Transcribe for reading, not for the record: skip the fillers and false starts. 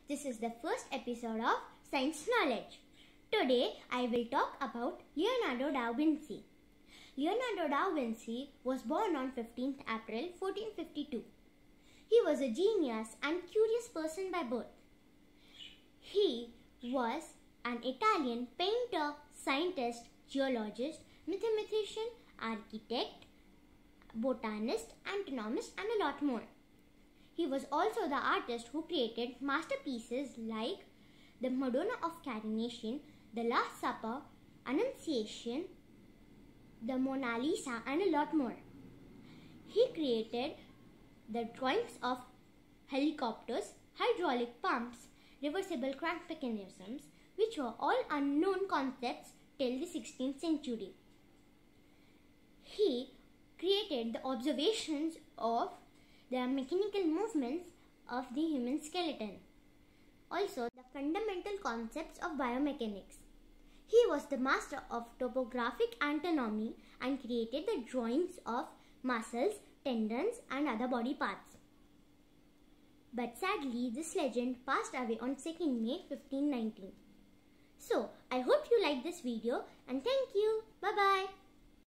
This is the first episode of Science Knowledge. Today I will talk about Leonardo da Vinci. Leonardo da Vinci was born on 15th April 1452. He was a genius and curious person by birth. He was an Italian painter, scientist, geologist, mathematician, architect, botanist, anatonomist, and a lot more. He was also the artist who created masterpieces like the Madonna of Coronation, the Last Supper, Annunciation, the Mona Lisa, and a lot more. He created the drawings of helicopters, hydraulic pumps, reversible crank mechanisms, which were all unknown concepts till the 16th century. He created the observations of the mechanical movements of the human skeleton. Also, the fundamental concepts of biomechanics. He was the master of topographic anatomy and created the drawings of muscles, tendons, and other body parts. But sadly, this legend passed away on 2nd May 1519. So, I hope you liked this video and thank you. Bye-bye.